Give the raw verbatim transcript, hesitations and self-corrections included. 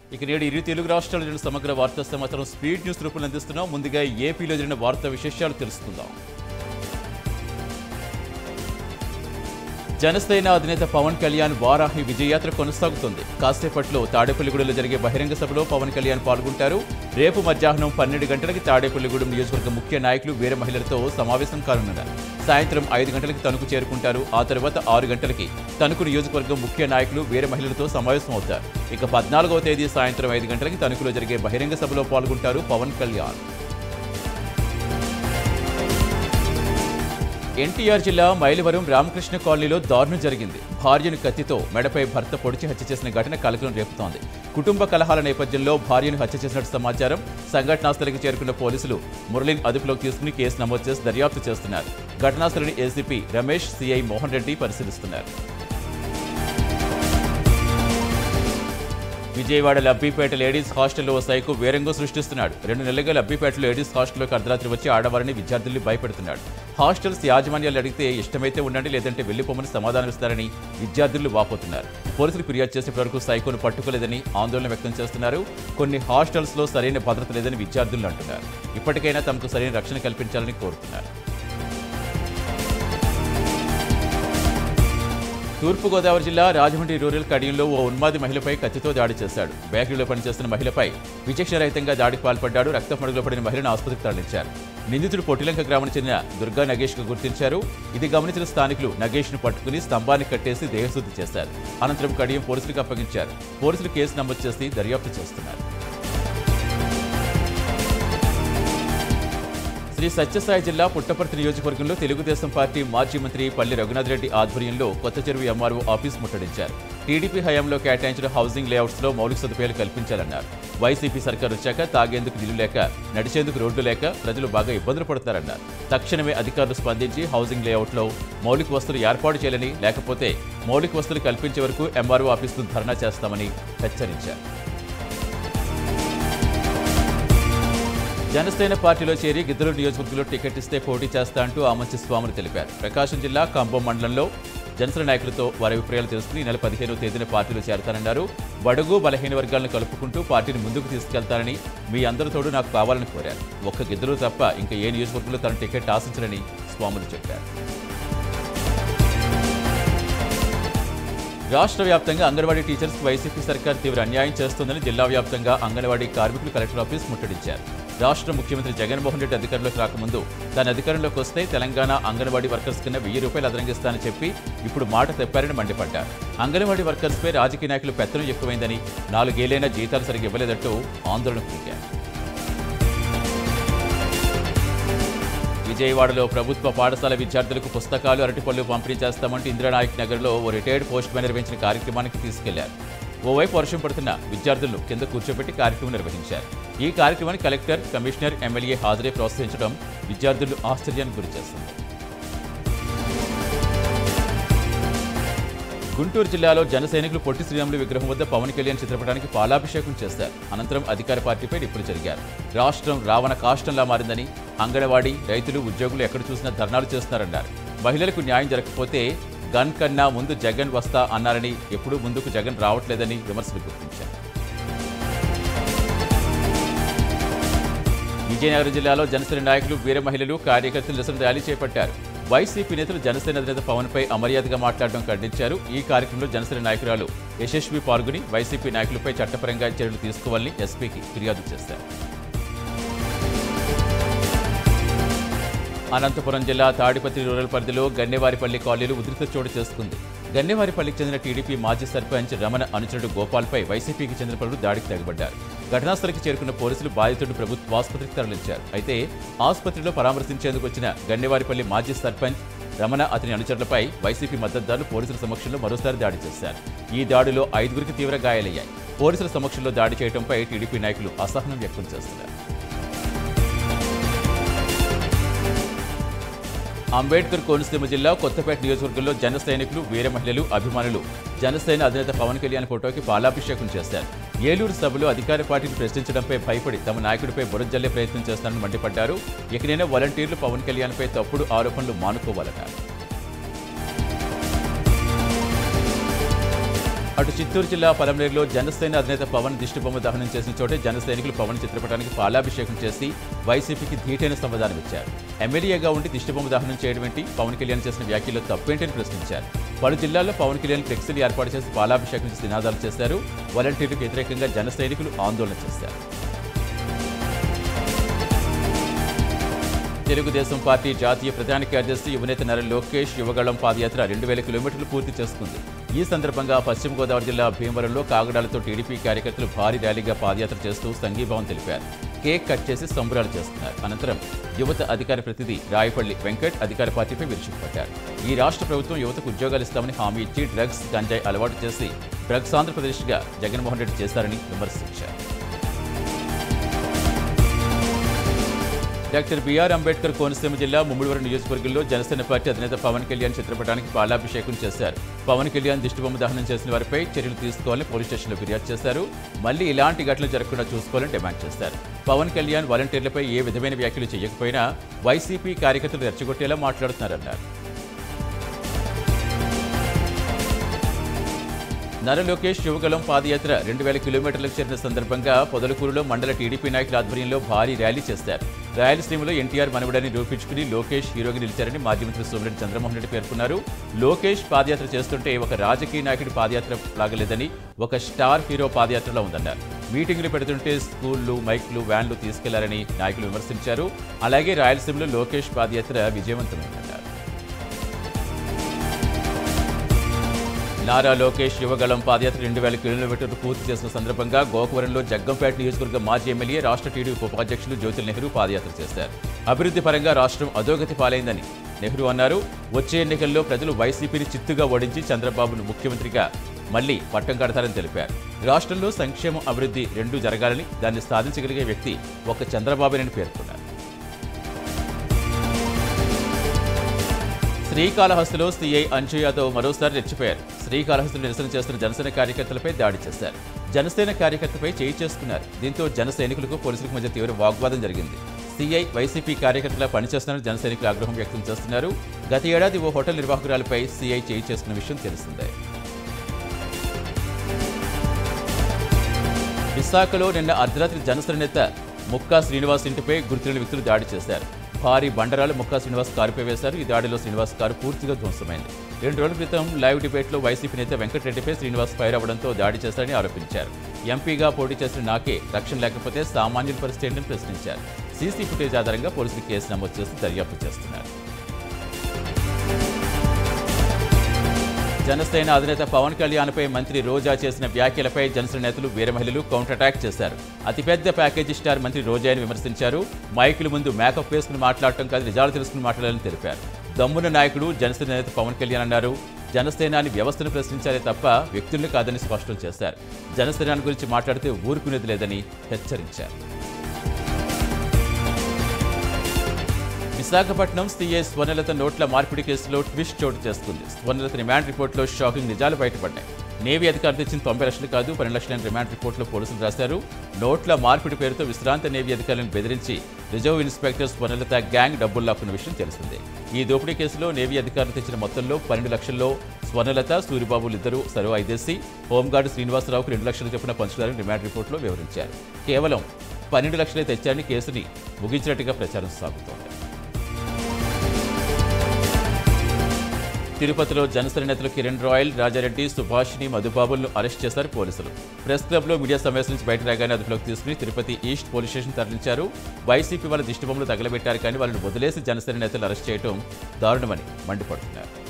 ఇక నేడు ఇరు తెలుగు రాష్ట్రాల జరిగిన సమగ్ర వార్తా సమాచారం స్పీడ్ న్యూస్ రూపంలో అందిస్తున్నాం. ముందుగా ఏపీలో జరిగిన వార్తా విశేషాలు తెలుసుకుందాం. జనసేన అధినేత పవన్ కళ్యాణ్ వారాహి విజయయాత్ర కొనసాగుతుంది. కాసేపట్లో తాడేపల్లిగూడెంలో జరిగే బహిరంగ సభలో పవన్ కళ్యాణ్ పాల్గొంటారు. రేపు మధ్యాహ్నం పన్నెండు గంటలకి తాడేపల్లిగూడెం నియోజకవర్గ ముఖ్య నాయకులు వీర మహిళలతో సమావేశం కానున్నారు. సాయంత్రం ఐదు గంటలకి తణుకు చేరుకుంటారు. ఆ తర్వాత ఆరు గంటలకి తణుకు నియోజకవర్గం ముఖ్య నాయకులు వీర మహిళలతో సమావేశం అవుతారు. ఇక పద్నాలుగవ తేదీ సాయంత్రం ఐదు గంటలకి తణుకులో జరిగే బహిరంగ సభలో పాల్గొంటారు పవన్ కళ్యాణ్. ఎన్టీఆర్ జిల్లా మైలవరం రామకృష్ణ కాలనీలో దారుణం జరిగింది. భార్యను కత్తితో మెడపై భర్త పొడిచి హత్య చేసిన ఘటన కలకలం రేపుతోంది. కుటుంబ కలహాల నేపథ్యంలో భార్యను హత్య చేసినట్టు సమాచారం. సంఘటనా స్థలికి చేరుకున్న పోలీసులు మురళిని అదుపులోకి తీసుకుని కేసు నమోదు చేసి దర్యాప్తు చేస్తున్నారు. ఘటనా స్థలిని ఏసీపీ రమేష్, సీఐ మోహన్ రెడ్డి పరిశీలిస్తున్నారు. విజయవాడ లబ్బిపేట లేడీస్ హాస్టల్లో ఓ సైకో వేరంగం సృష్టిస్తున్నాడు. రెండు నెలలుగా లబ్బిపేట లేడీస్ హాస్టల్లోకి అర్ధరాత్రి వచ్చి ఆడవారిని విద్యార్థుల్ని భయపెడుతున్నాడు. హాస్టల్స్ యాజమాన్యాలు అడిగితే ఇష్టమైతే ఉండండి, లేదంటే వెళ్లిపోమని సమాధానం ఇస్తారని విద్యార్థులు వాపోతున్నారు. పోలీసులు ఫిర్యాదు చేసేప్పటి వరకు సైకోను పట్టుకోలేదని ఆందోళన వ్యక్తం చేస్తున్నారు. కొన్ని హాస్టల్స్లో సరైన భద్రత లేదని విద్యార్థులు అంటున్నారు. ఇప్పటికైనా తమకు సరైన రక్షణ కల్పించాలని కోరుతున్నారు. తూర్పుగోదావరి జిల్లా రాజమండ్రి రూరల్ కడియంలో ఓ ఉన్మాది మహిళపై కత్తితో దాడి చేశాడు. బేకరీలో పనిచేస్తున్న మహిళపై విచక్షణరహితంగా దాడికి పాల్పడ్డాడు. రక్తమడుగులో పడిన మహిళను ఆసుపత్రికి తరలించారు. నిందితుడు పొట్టిలంక గ్రామానికి చెందిన దుర్గా నగేష్ కు గుర్తించారు. ఇది గమనించిన స్థానికులు నగేష్ ను పట్టుకుని స్తంభాన్ని కట్టేసి దేహశుద్ధి చేశారు. అనంతరం కడియం పోలీసులకు అప్పగించారు. పోలీసులు కేసు నమోదు చేసి దర్యాప్తు చేస్తున్నారు. శ్రీ సత్యసాయి జిల్లా పుట్టపర్తి నియోజకవర్గంలో తెలుగుదేశం పార్టీ మాజీ మంత్రి పల్లి రఘునాథ్ రెడ్డి ఆధ్వర్యంలో కొత్త చెరువు ఎంఆర్ఓ ఆఫీస్ ముట్టడించారు. టీడీపీ హయాంలో కేటాయించిన హౌసింగ్ లేఅవుట్స్ లో మౌలిక సదుపాయాలు కల్పించాలన్నారు. వైసీపీ సర్కారు వచ్చాక తాగేందుకు నీళ్లు లేక, నడిచేందుకు రోడ్లు లేక ప్రజలు బాగా ఇబ్బందులు పడుతున్నారన్నారు. తక్షణమే అధికారులు స్పందించి హౌసింగ్ లేఅవుట్లో మౌలిక వస్తువులు ఏర్పాటు చేయాలని, లేకపోతే మౌలిక వస్తువులు కల్పించే వరకు ఎంఆర్ఓ ఆఫీసును ధర్నా చేస్తామని హెచ్చరించారు. జనసేన పార్టీలో చేరి గిద్దలూరు నియోజకవర్గంలో టికెట్ ఇస్తే పోటీ చేస్తా అంటూ ఆమంచి స్వాములు తెలిపారు. ప్రకాశం జిల్లా కంబం మండలంలో జనసేన నాయకులతో వారి అభిప్రాయాలు తెలుసుకుని నెల పదిహేనవ తేదీన పార్టీలో చేరతానన్నారు. బడుగు బలహీన వర్గాలను కలుపుకుంటూ పార్టీని ముందుకు తీసుకెళ్తానని, మీ అందరి తోడు నాకు కావాలని కోరారు. ఒక్క గిద్దలూరు తప్ప ఇంకా ఏ నియోజకవర్గంలో తన టికెట్ ఆశించాలని స్వాములు చెప్పారు. రాష్ట్ర వ్యాప్తంగా అంగన్వాడీ టీచర్స్ వైసీపీ సర్కార్ తీవ్ర అన్యాయం చేస్తోందని జిల్లా వ్యాప్తంగా అంగన్వాడీ కార్మికులు కలెక్టర్ ఆఫీస్ ముట్టడించారు. రాష్ట్ర ముఖ్యమంత్రి జగన్మోహన్ రెడ్డి అధికారంలోకి రాకముందు తాను అధికారంలోకి వస్తే తెలంగాణ అంగన్వాడీ వర్కర్స్ కింద వెయ్యి రూపాయలు అదనంగిస్తానని చెప్పి ఇప్పుడు మాట తెప్పారని మండిపడ్డారు. అంగన్వాడీ వర్కర్స్పై రాజకీయ నాయకులు పెత్తనం ఎక్కువైందని, నాలుగేళ్లైనా జీతాలు సరిగ్గా ఇవ్వలేదంటూ ఆందోళన దిగారు. విజయవాడలో ప్రభుత్వ పాఠశాల విద్యార్థులకు పుస్తకాలు, అరటిపళ్ళు పంపిణీ చేస్తామంటూ ఇందిరానాయక్ నగర్లో ఓ రిటైర్డ్ పోస్ట్ మ్యాన్ నిర్వహించిన కార్యక్రమానికి తీసుకెళ్లారు. ఓవైపు వర్షం పడుతున్న విద్యార్థులను కింద కూర్చోబెట్టి కార్యక్రమం నిర్వహించారు. ఈ కార్యక్రమానికి కలెక్టర్, కమిషనర్, ఎమ్మెల్యే హాజరై ప్రోత్సహించడం విద్యార్థులు ఆశ్చర్యానికి గురిచేస్తుంది. గుంటూరు జిల్లాలో జన సైనికులు పొట్టి శ్రీరాములు విగ్రహం వద్ద పవన్ కళ్యాణ్ చిత్రపటానికి పాలాభిషేకం చేశారు. అనంతరం అధికార పార్టీపై నిప్పులు జరిగారు. రాష్ట్రం రావణ కాష్టంలా మారిందని, అంగన్వాడీ రైతులు, ఉద్యోగులు ఎక్కడ చూసినా ధర్నాలు చేస్తున్నారన్నారు. మహిళలకు న్యాయం జరగకపోతే గన్ కన్నా ముందు జగన్ వస్తా అన్నారని, ఎప్పుడూ ముందుకు జగన్ రావట్లేదని విమర్శలు గుర్తించారు. విజయనగరం జిల్లాలో జనసేన నాయకులు, వీర మహిళలు, కార్యకర్తలు నిరసన ర్యాలీ చేపట్టారు. వైసీపీ నేతలు జనసేన అధినేత పవన్ పై అమర్యాదగా మాట్లాడడం ఖండించారు. ఈ కార్యక్రమంలో జనసేన నాయకురాలు యశస్వి పాల్గొని వైసీపీ నాయకులపై చట్టపరంగా చర్యలు తీసుకోవాలని ఎస్పీకి ఫిర్యాదు చేశారు. అనంతపురం జిల్లా తాడిపత్రి రూరల్ పరిధిలో గన్నెవారిపల్లి కాలనీలో ఉధృత చోటు చేసుకుంది. గన్నెవారిపల్లికి చెందిన టీడీపీ మాజీ సర్పంచ్ రమణ అనుచరుడు గోపాల్పై వైసీపీకి చెందిన పలువురు దాడికి తెగబడ్డారు. ఘటనాస్థలికి చేరుకున్న పోలీసులు బాధితుడిని ప్రభుత్వ ఆసుపత్రికి తరలించారు. అయితే ఆసుపత్రిలో పరామర్శించేందుకు వచ్చిన గన్నెవారిపల్లి మాజీ సర్పంచ్ రమణ, అతని అనుచరులపై వైసీపీ మద్దతుదారులు పోలీసుల సమక్షంలో మరోసారి దాడి చేశారు. ఈ దాడిలో ఐదుగురికి తీవ్ర గాయాలయ్యాయి. పోలీసుల సమక్షంలో దాడి చేయడంపై టీడీపీ నాయకులు అసహనం వ్యక్తం చేస్తున్నారు. అంబేద్కర్ కోనసీమ జిల్లా కొత్తపేట నియోజకవర్గంలో జన సైనికులు, వీర మహిళలు, అభిమానులు జనసేన అధినేత పవన్ కళ్యాణ్ ఫోటోకి పాలాభిషేకం చేశారు. ఏలూరు సభలో అధికార పార్టీని ప్రశ్నించడంపై భయపడి తమ నాయకుడిపై బురజల్లే ప్రయత్నం చేస్తారని మండిపడ్డారు. ఇకనైనా వాలంటీర్లు పవన్ కళ్యాణ్పై తప్పుడు ఆరోపణలు మానుకోవాలన్నారు. అటు చిత్తూరు జిల్లా పలమనేరులో జనసేన అధినేత పవన్ దిష్టిబొమ్మ దహనం చేసిన చోటే జన సైనికులు పవన్ చిత్రపటానికి పాలాభిషేకం చేసి వైసీపీకి ధీటైన సమాధానం ఇచ్చారు. ఎమ్మెల్యేగా ఉండి దిష్టిబొమ్మ దహనం చేయడం ఏంటి, పవన్ కళ్యాణ్ చేసిన వ్యాఖ్యల్లో తప్పేంటని ప్రశ్నించారు. పలు జిల్లాల్లో పవన్ కళ్యాణ్ ఫ్లెక్సీలు ఏర్పాటు చేసి పాలాభిషేకం చేసి నినాదాలు చేశారు. వాలంటీర్లకు వ్యతిరేకంగా జన సైనికులు ఆందోళన చేశారు. తెలుగుదేశం పార్టీ జాతీయ ప్రధాన కార్యదర్శి యువనేత నారా లోకేష్ యువగళం పాదయాత్ర రెండు వేల కిలోమీటర్లు పూర్తి చేసుకుంది. ఈ సందర్భంగా పశ్చిమ గోదావరి జిల్లా భీమవరంలో కాగడాలతో టీడీపీ కార్యకర్తలు భారీ ర్యాలీగా పాదయాత్ర చేస్తూ సంఘీభావం తెలిపారు. కేక్ కట్ చేసి సంబరాలు చేస్తున్నారు. అనంతరం యువత అధికార ప్రతినిధి రాయపల్లి వెంకట్ అధికార పార్టీపై విరుచుకుపడ్డారు. ఈ రాష్ట్ర ప్రభుత్వం యువతకు ఉద్యోగాలు ఇస్తామని హామీ ఇచ్చి డ్రగ్స్ గంజాయి అలవాటు చేసి డ్రగ్స్ ఆంధ్రప్రదేశ్గా జగన్మోహన్ రెడ్డి చేశారని విమర్శించారు. డాక్టర్ బిఆర్ అంబేద్కర్ కోనసీమ జిల్లా ముమ్మడివరం నియోజకవర్గంలో జనసేన పార్టీ అధినేత పవన్ కళ్యాణ్ చిత్రపటానికి పాలాభిషేకం చేశారు. పవన్ కళ్యాణ్ దిష్టిబొమ్మ దహనం చేసిన వారిపై చర్యలు తీసుకోవాలని పోలీస్ స్టేషన్లో ఫిర్యాదు చేశారు. మళ్లీ ఇలాంటి ఘటనలు జరగకుండా చూసుకోవాలని డిమాండ్ చేశారు. పవన్ కళ్యాణ్ వాలంటీర్లపై ఏ విధమైన వ్యాఖ్యలు చేయకపోయినా వైసీపీ కార్యకర్తలు రెచ్చగొట్టేలా మాట్లాడుతున్నారన్నారు. నారా లోకేష్ యువగళం పాదయాత్ర రెండు వేల కిలోమీటర్లకు చేరిన సందర్భంగా పొదలకూరులో మండల టీడీపీ నాయకుల ఆధ్వర్యంలో భారీ ర్యాలీ చేశారు. రాయలసీమలో ఎన్టీఆర్ మనవడాన్ని నిరూపించుకుని లోకేష్ హీరోగా నిలిచారని మాజీ మంత్రి సోమిరెడ్డి చంద్రమోహన్ రెడ్డి పేర్కొన్నారు. లోకేష్ పాదయాత్ర చేస్తుంటే ఒక రాజకీయ నాయకుడి పాదయాత్ర లాగలేదని, ఒక స్టార్ హీరో పాదయాత్రలో ఉందన్నారు. మీటింగులు పెడుతుంటే స్కూళ్లు, మైక్లు, వ్యాన్లు తీసుకెళ్లారని నాయకులు విమర్శించారు. అలాగే రాయలసీమలో లోకేష్ పాదయాత్ర విజయవంతమైందన్నారు. నారా లోకేష్ యువగళం పాదయాత్ర రెండు వేల కిలోమీటర్లు పూర్తి చేసిన సందర్భంగా గోకవరంలో జగ్గంపేట నియోజకవర్గ మాజీ ఎమ్మెల్యే రాష్ట్ర టీడీపీ ఉపాధ్యక్షులు జ్యోతుల నెహ్రూ పాదయాత్ర చేశారు. అభివృద్ధి పరంగా రాష్ట్రం అధోగతి పాలైందని నెహ్రూ అన్నారు. వచ్చే ఎన్నికల్లో ప్రజలు వైసీపీని చిత్తుగా ఓడించి చంద్రబాబును ముఖ్యమంత్రిగా మళ్లీ పట్టం కడతారని తెలిపారు. రాష్ట్రంలో సంక్షేమం, అభివృద్ధి రెండూ జరగాలని, దాన్ని సాధించగలిగే వ్యక్తి ఒక్క చంద్రబాబునని పేర్కొన్నారు. శ్రీకాళహస్తిలో సీఐ అంజు యాదవ్ మరోసారి రెచ్చిపోయారు. శ్రీకాళహస్తిలో నిరసన చేస్తున్న జనసేన కార్యకర్తలపై దాడి చేశారు. జనసేన కార్యకర్తపై చేయి చేసుకున్నారు. దీంతో జన సైనికులకు పోలీసులకు మధ్య తీవ్ర వాగ్వాదం జరిగింది. సీఐ వైసీపీ కార్యకర్తల పనిచేస్తున్న జన సైనికులు ఆగ్రహం వ్యక్తం చేస్తున్నారు. గత ఏడాది ఓ హోటల్ నిర్వాహకురాలపై సీఐ చేయి చేసుకున్న విషయం తెలిసిందే. విశాఖలో నిన్న అర్ధరాత్రి జనసేన నేత ముక్కా శ్రీనివాస్ ఇంటిపై గుర్తులేని వ్యక్తులు దాడి చేశారు. భారీ బండరాలు ముక్కా శ్రీనివాస్ కారుపై వేశారు. ఈ దాడిలో శ్రీనివాస్ కారు పూర్తిగా ధ్వంసమైంది. రెండు రోజుల క్రితం లైవ్ డిబేట్లో వైసీపీ నేత వెంకటరెడ్డిపై శ్రీనివాస్ ఫైర్ అవ్వడంతో దాడి చేశారని ఆరోపించారు. ఎంపీగా పోటీ చేసిన నాకే రక్షణ లేకపోతే సామాన్యుల పరిస్థితి ఏంటని ప్రశ్నించారు. సీసీ ఫుటేజ్ ఆధారంగా పోలీసులు కేసు నమోదు చేసి దర్యాప్తు చేస్తున్నారు. జనసేన అధినేత పవన్ కళ్యాణ్పై మంత్రి రోజా చేసిన వ్యాఖ్యలపై జనసేన నేతలు వీర మహిళలు కౌంటర్ అటాక్ చేశారు. అతిపెద్ద ప్యాకేజీ స్టార్ మంత్రి రోజాని విమర్శించారు. మైకుల ముందు మేకప్ వేసుకుని మాట్లాడటం కాదు, నిజాలు తెలుసుకుని మాట్లాడాలని తెలిపారు. దమ్మున నాయకుడు జనసేన నేత పవన్ కళ్యాణ్ అన్నారు. జనసేనాని వ్యవస్థను ప్రశ్నించారే తప్ప వ్యక్తుల్ని కాదని స్పష్టం చేశారు. జనసేనాని గురించి మాట్లాడితే ఊరుకునేది లేదని హెచ్చరించారు. విశాఖపట్నం సీఐ స్వర్ణలత నోట్ల మార్పిడి కేసులో ట్విస్ట్ చోటు చేసుకుంది. స్వర్ణలత రిమాండ్ రిపోర్టులో షాకింగ్ నిజాలు బయటపడ్డాయి. నేవీ అధికారులు తెచ్చిన తొంభై లక్షలు కాదు, పన్నెండు లక్షల రిమాండ్ రిపోర్టులో పోలీసులు రాశారు. నోట్ల మార్పిడి పేరుతో విశ్రాంత నేవీ అధికారులను బెదిరించి రిజర్వ్ ఇన్స్పెక్టర్ స్వర్ణలత గ్యాంగ్ డబ్బులు లాక్కున్న విషయం తెలిసిందే. ఈ దోపిడీ కేసులో నేవీ అధికారులు తెచ్చిన మొత్తంలో పన్నెండు లక్షల్లో స్వర్ణలత, సూరిబాబులు ఇద్దరు సర్వ ఐదేసి, హోంగార్డు శ్రీనివాసరావుకు రెండు లక్షల చొప్పున పంచుతారని రిమాండ్ రిపోర్టులో వివరించారు. కేవలం పన్నెండు లక్షలే తెచ్చారని కేసుని ముగించినట్టుగా ప్రచారం సాగుతోంది. తిరుపతిలో జనసేన నేతలు కిరణ్ రాయల్, రాజారెడ్డి, సుభాషిని, మధుబాబులను అరెస్ట్ చేశారు పోలీసులు. ప్రెస్ క్లబ్లో మీడియా సమావేశం నుంచి బయట రాగానే అదుపులోకి తీసుకుని తిరుపతి ఈస్ట్ పోలీస్ స్టేషన్ తరలించారు. వైసీపీ వాళ్ళ దిష్టిబొమ్మలు తగలబెట్టారు కానీ వాళ్ళని వదిలేసి జనసేన నేతలు అరెస్ట్ చేయడం దారుణమని మండిపడుతున్నారు.